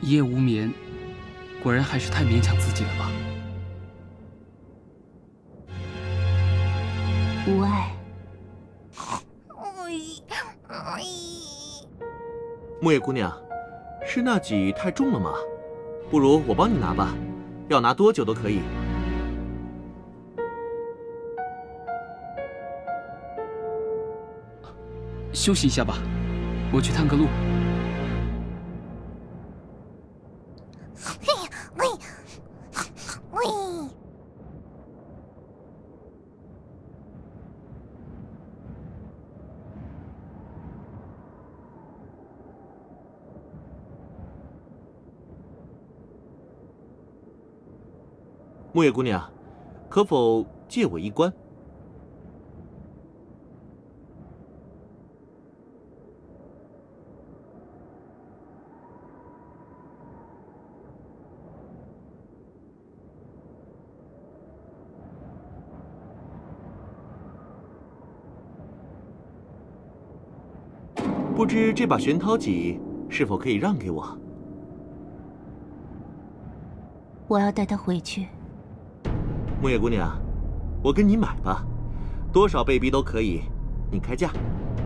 一夜无眠，果然还是太勉强自己了吧？ 无碍。 木叶姑娘，是那戟太重了吗？不如我帮你拿吧，要拿多久都可以。 休息一下吧，我去探个路。 木叶姑娘，可否借我一关？不知这把玄涛戟是否可以让给我？ 我要带他回去。 木叶姑娘，我跟你买吧，多少被逼都可以，你开价。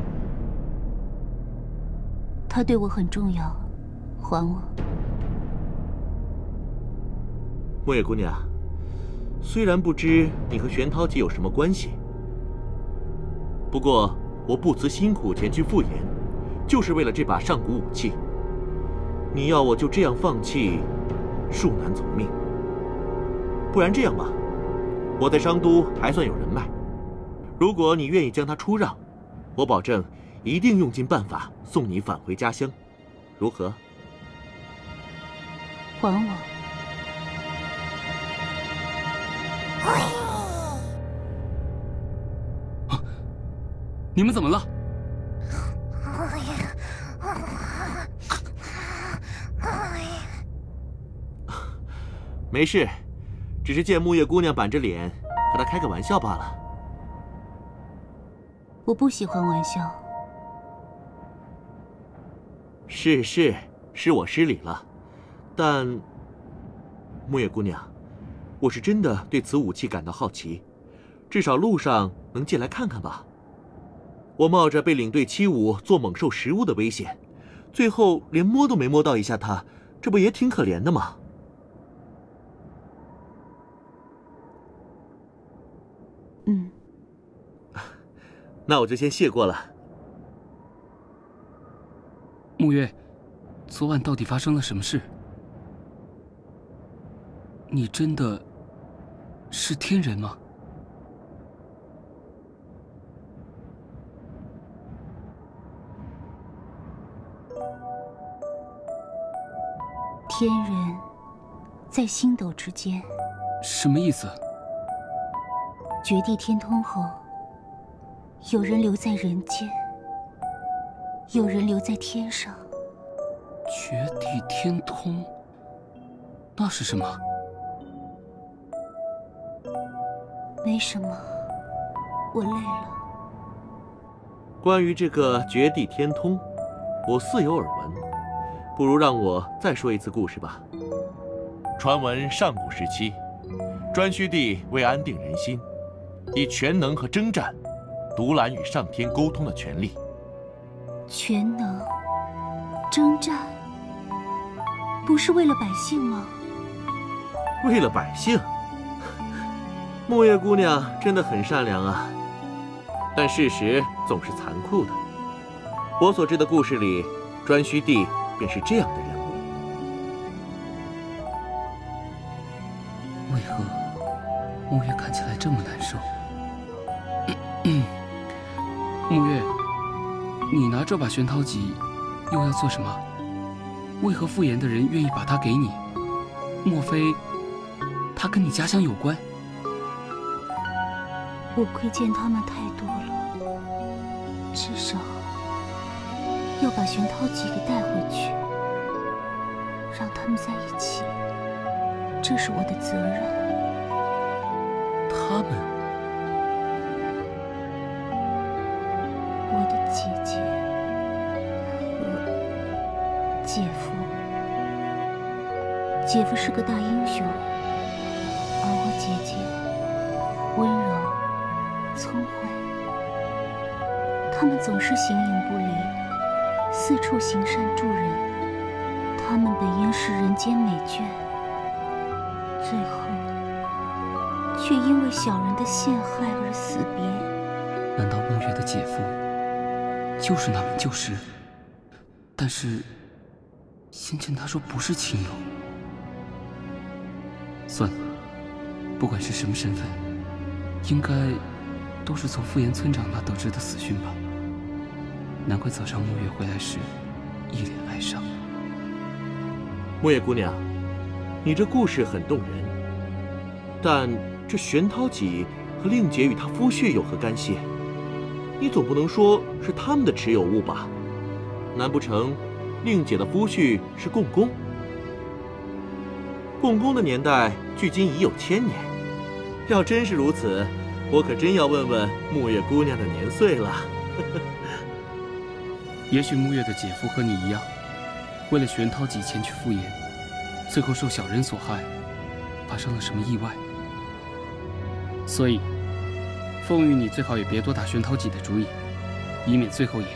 他对我很重要，还我。 木叶姑娘，虽然不知你和玄涛姐有什么关系，不过我不辞辛苦前去赴盐，就是为了这把上古武器。你要我就这样放弃，恕难从命。不然这样吧，我在商都还算有人脉，如果你愿意将它出让，我保证一定用尽办法送你返回家乡，如何？ 还我！ 你们怎么了？ 没事，只是见木叶姑娘板着脸，和她开个玩笑罢了。 我不喜欢玩笑。 是我失礼了，但木叶姑娘，我是真的对此武器感到好奇，至少路上能借来看看吧。我冒着被领队欺侮做猛兽食物的危险，最后连摸都没摸到一下它，这不也挺可怜的吗？那我就先谢过了。 木月，昨晚到底发生了什么事？你真的是天人吗？ 天人在星斗之间。 什么意思？ 绝地天通后，有人留在人间，有人留在天上。 绝地天通，那是什么？ 没什么，我累了。 关于这个绝地天通，我似有耳闻，不如让我再说一次故事吧。传闻上古时期，颛顼帝为安定人心，以全能和征战独揽与上天沟通的权利。 全能征战，不是为了百姓吗？ 为了百姓？木叶姑娘真的很善良啊，但事实总是残酷的。我所知的故事里，颛顼帝便是这样的人物。 为何木月看起来这么难受？木月，你拿这把玄涛戟又要做什么？为何复原的人愿意把它给你？莫非它跟你家乡有关？ 我亏欠他们太多了，至少要把玄涛戟给带回去，让他们在一起，这是我的责任。 他们？ 我的姐姐和姐夫。 姐夫是个大英雄，而我姐姐温柔聪慧。他们总是形影不离，四处行善助人。他们本应是人间美眷，最后却因为小人的陷害而死别。 难道沐月的姐夫就是那名旧识？但是先前他说不是亲友。算了，不管是什么身份，应该都是从傅岩村长那得知的死讯吧。难怪早上沐月回来时一脸哀伤。 沐月姑娘，你这故事很动人，但这玄涛戟和令姐与她夫婿有何干系？你总不能说是他们的持有物吧？难不成令姐的夫婿是共工？共工的年代距今已有1000年，要真是如此，我可真要问问沐月姑娘的年岁了。 也许沐月的姐夫和你一样，为了玄涛戟前去赴宴，最后受小人所害，发生了什么意外。所以，奉谕你最好也别多打玄涛戟的主意，以免最后也……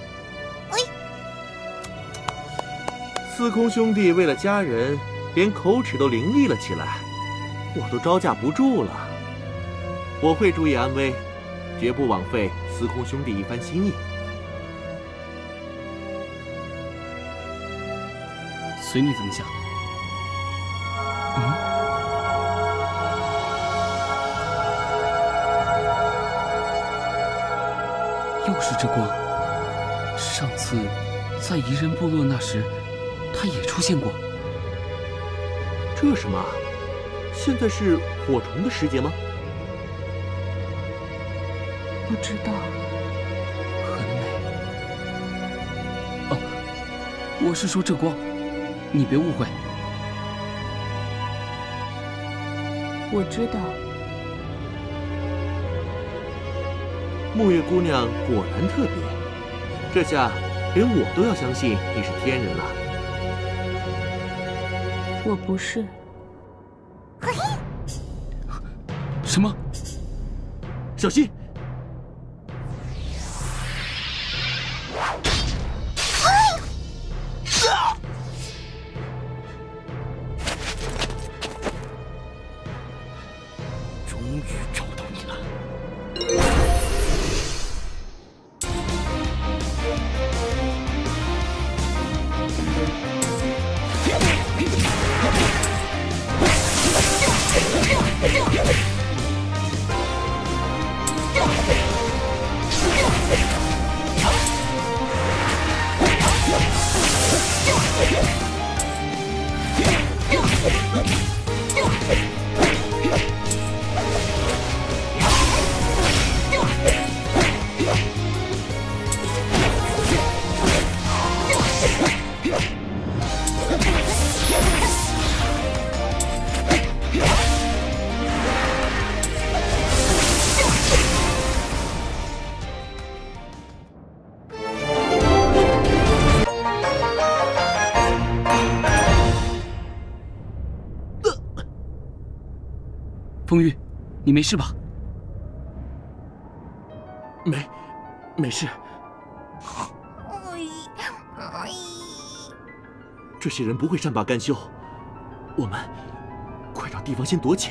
司空兄弟为了家人，连口齿都伶俐了起来，我都招架不住了。我会注意安危，绝不枉费司空兄弟一番心意。 随你怎么想。又是这光，上次在夷人部落那时，它也出现过。 这什么？现在是火虫的时节吗？ 不知道。 很美。哦，我是说这光，你别误会。 我知道。 沐月姑娘果然特别，这下连我都要相信你是天人了。 我不是。 什么？ 小心！ 终于找到你了。风玉，你没事吧？ 没事。这些人不会善罢甘休，我们快找地方先躲起。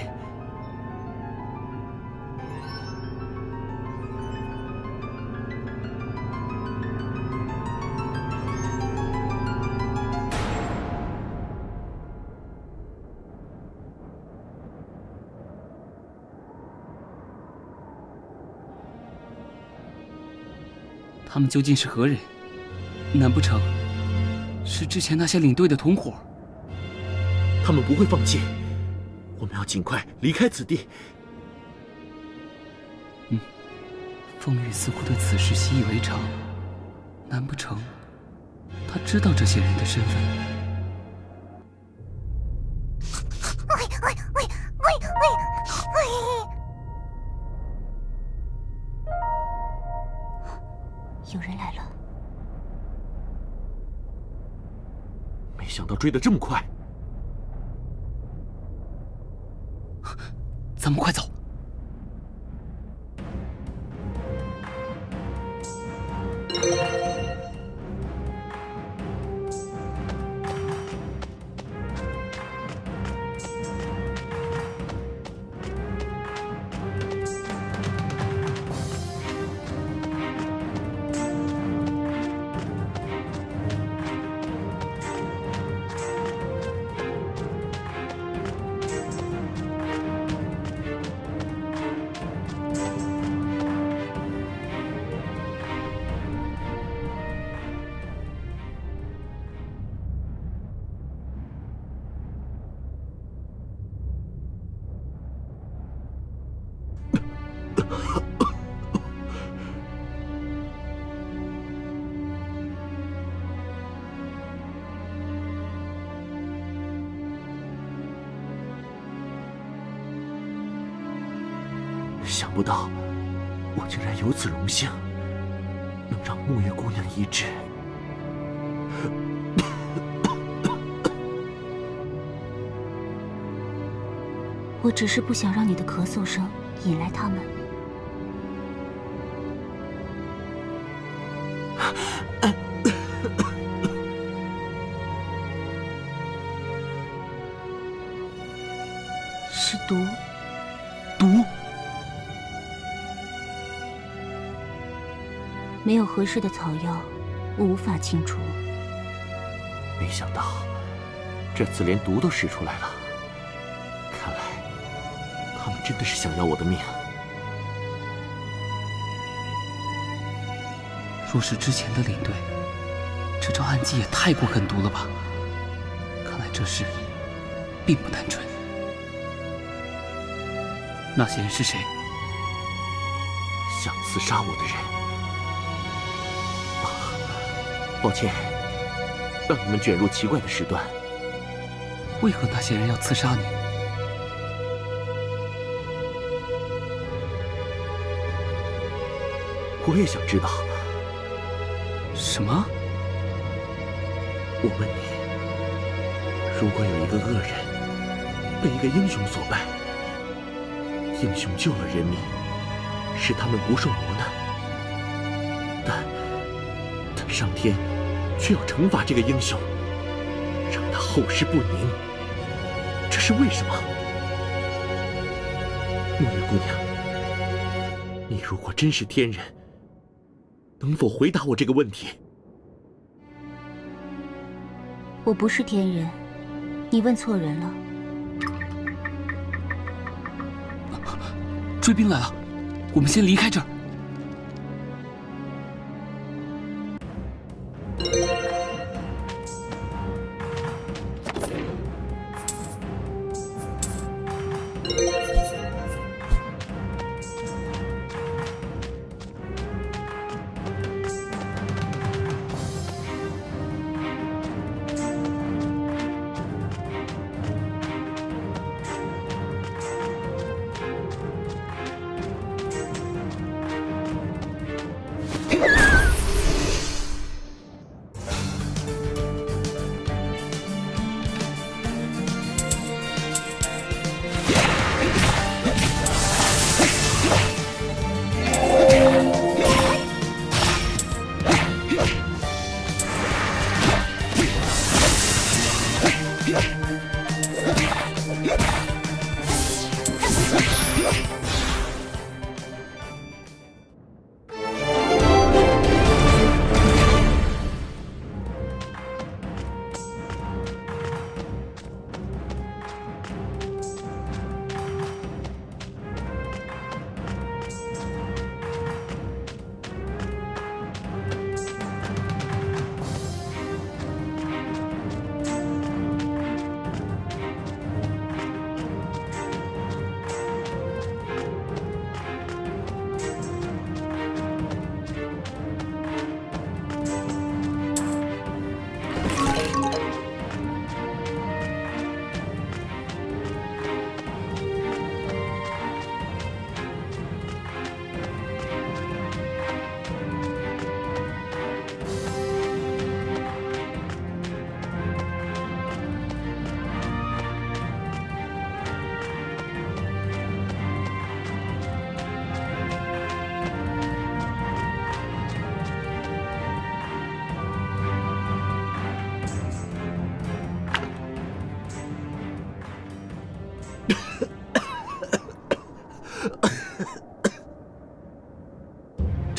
他们究竟是何人？难不成是之前那些领队的同伙？ 他们不会放弃，我们要尽快离开此地。 风玉似乎对此事习以为常，难不成他知道这些人的身份？ 有人来了。 没想到追得这么快。 咱们快走。 想不到，我竟然有此荣幸，能让木月姑娘医治。 我只是不想让你的咳嗽声引来他们。是毒。 毒？ 没有合适的草药，我无法清除。 没想到，这次连毒都使出来了。看来，他们真的是想要我的命。 若是之前的领队，这招暗计也太过狠毒了吧？看来这事并不单纯。那些人是谁？ 想刺杀我的人。抱歉，让你们卷入奇怪的事端。 为何那些人要刺杀你？ 我也想知道。 什么？ 我问你，如果有一个恶人被一个英雄所败，英雄救了人民，使他们不受磨难，但上天却要惩罚这个英雄，让他后世不宁，这是为什么？木月姑娘，你如果真是天人，能否回答我这个问题？ 我不是天人，你问错人了。 追兵来了，我们先离开这儿。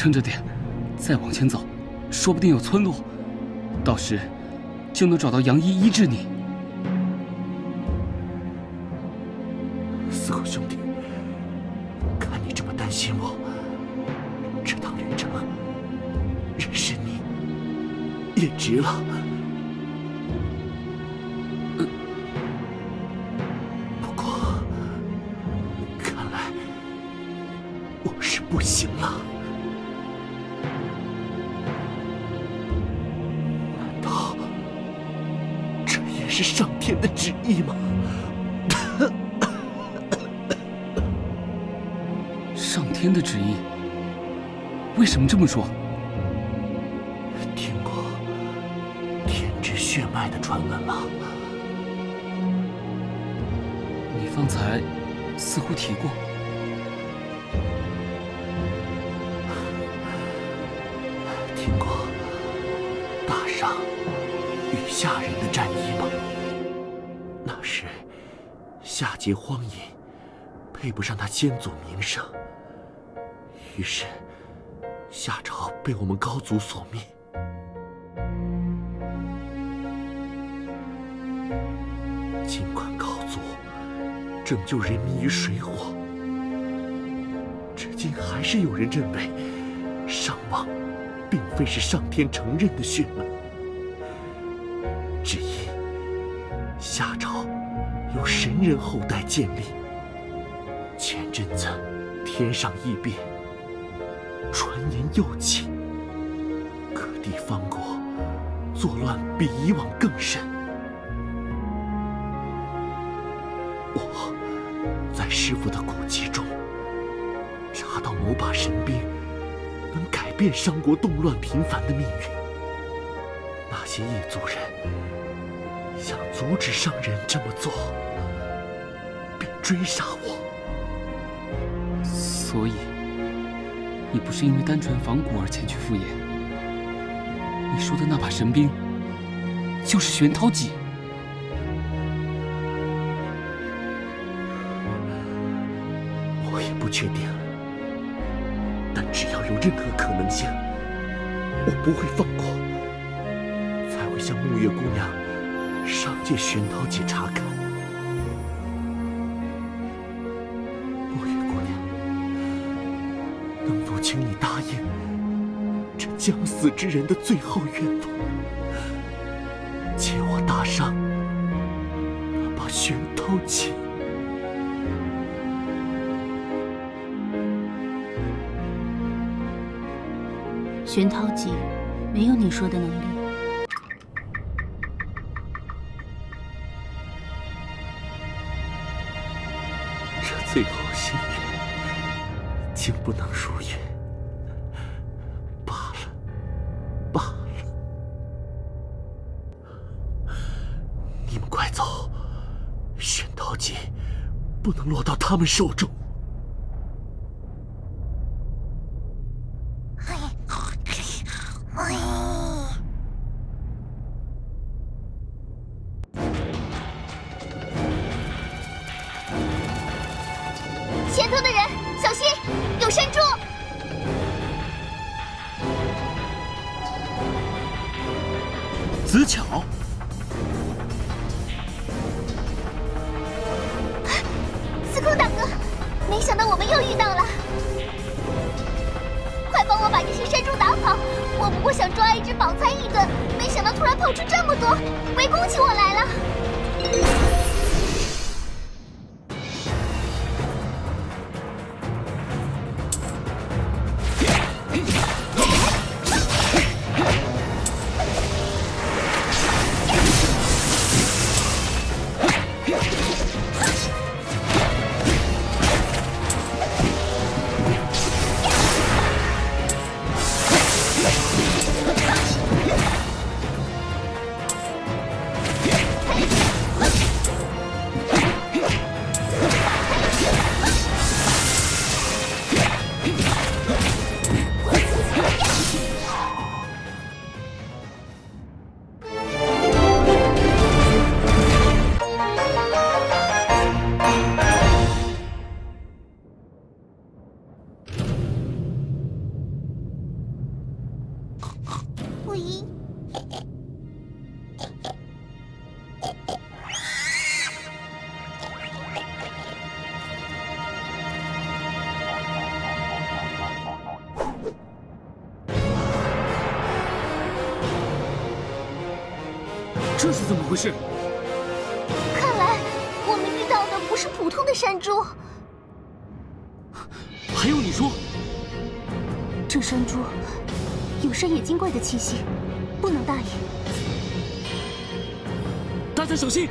撑着点，再往前走，说不定有村落，到时就能找到杨医医治你。 四狗兄弟，看你这么担心我，这趟旅程认识你也值了。不过，看来我是不行了。难道这也是上天的旨意吗？ 上天的旨意？为什么这么说？ 听过天之血脉的传闻吗？ 你方才似乎提过。 听过大上与下人的战役吗？那时夏桀荒淫，配不上他先祖名声，于是夏朝被我们高祖所灭。尽管高祖拯救人民于水火，至今还是有人认为商王并非是上天承认的血脉，只因夏朝由神人后代建立。前阵子天上异变，传言又起，各地方国作乱比以往更甚。我在师父的古籍中查到某把神兵能改变商国动乱频繁的命运。那些异族人想阻止商人这么做，便追杀我。 所以，你不是因为单纯仿古而前去赴宴。你说的那把神兵，就是玄涛戟。 我也不确定，但只要有任何可能性，我不会放过，才会向沐月姑娘上借玄涛戟查看。沐月姑娘，能否请你答应这将死之人的最后愿望，借我大上那把玄涛戟？ 玄涛戟没有你说的能力。 这最后心愿竟不能如愿，罢了，罢了。你们快走，玄涛戟不能落到他们手中。 前头的人，小心，有山猪！ 子巧， 司空大哥，没想到我们又遇到了，快帮我把这些山猪打跑！我不过想抓一只饱餐一顿，没想到突然跑出这么多，围攻起我来了。 注意。 这是怎么回事？ 看来我们遇到的不是普通的山猪。 还有你说， 这山猪有山野精怪的气息，不能大意。 大家小心！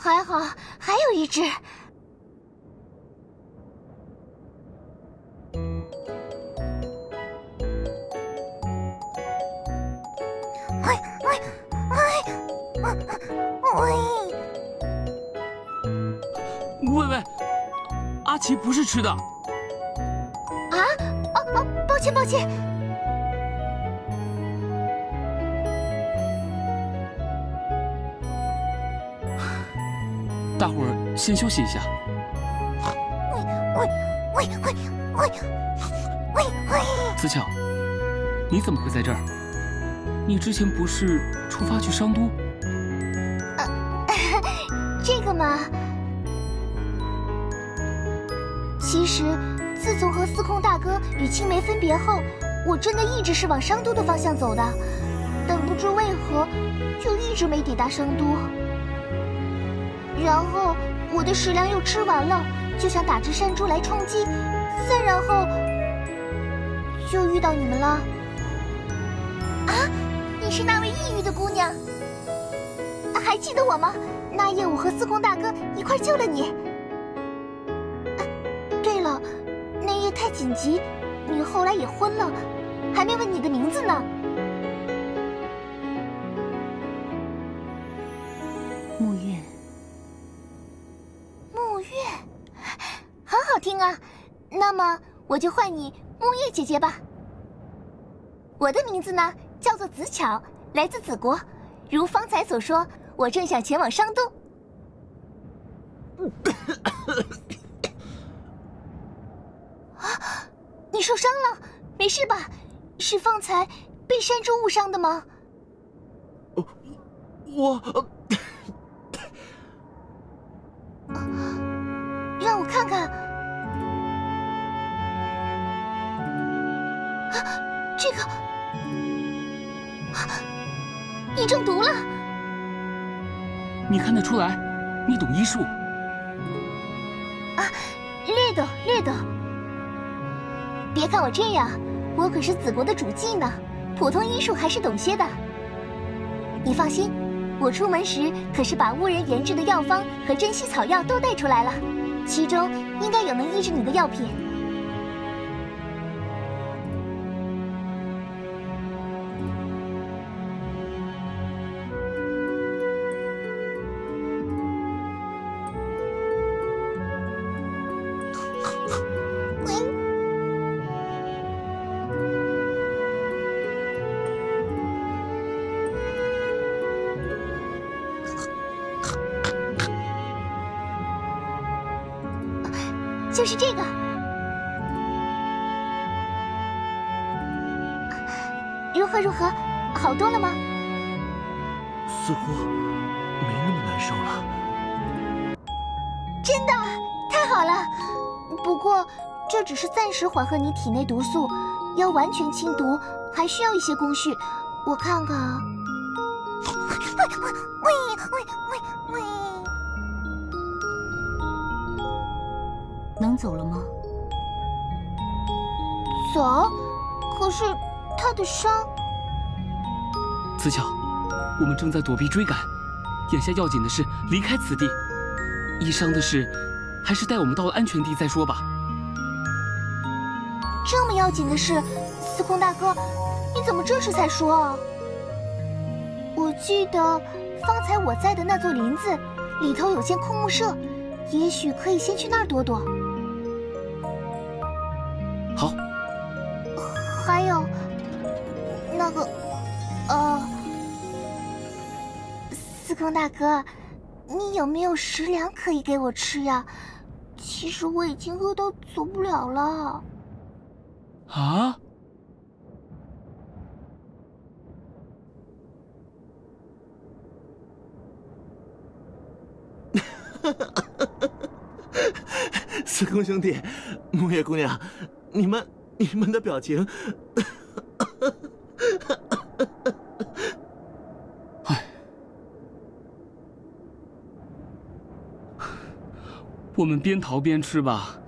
还好，还有一只。 喂喂，阿奇不是吃的。 抱歉抱歉。 大伙儿先休息一下。子巧，你怎么会在这儿？你之前不是出发去商都？ 这个嘛，其实自从和司空大哥与青梅分别后，我真的一直是往商都的方向走的，但不知为何，就一直没抵达商都。然后我的食粮又吃完了，就想打只山猪来充饥，再然后就遇到你们了。啊，你是那位异域的姑娘，还记得我吗？那夜我和司空大哥一块救了你。对了，那夜太紧急，你后来也昏了，还没问你的名字呢。 沐月， 沐月，很好听啊。那么我就唤你沐月姐姐吧。我的名字呢，叫做子巧，来自子国。如方才所说，我正想前往商都。啊，你受伤了？没事吧？是方才被山猪误伤的吗？ 我让我看看。这个，你中毒了。 你看得出来，你懂医术。 略懂。别看我这样，我可是子国的主祭呢，普通医术还是懂些的。你放心，我出门时可是把巫人研制的药方和珍稀草药都带出来了，其中应该有能医治你的药品。就是这个。如何？好多了吗？ 似乎没那么难受了。 真的，太好了。不过这只是暂时缓和你体内毒素，要完全清毒还需要一些工序。我看看啊。喂！ 能走了吗？ 走？可是他的伤…… 子巧，我们正在躲避追赶，眼下要紧的是离开此地。医伤的事，还是待我们到了安全地再说吧。 这么要紧的事，司空大哥，你怎么这时才说啊？我记得方才我在的那座林子里头有间空木舍，也许可以先去那儿躲躲。 好。 还有，那个，司空大哥，你有没有食粮可以给我吃呀？其实我已经饿到走不了了。 啊？ 司空兄弟，沐月姑娘，你们的表情， 唉，我们边逃边吃吧。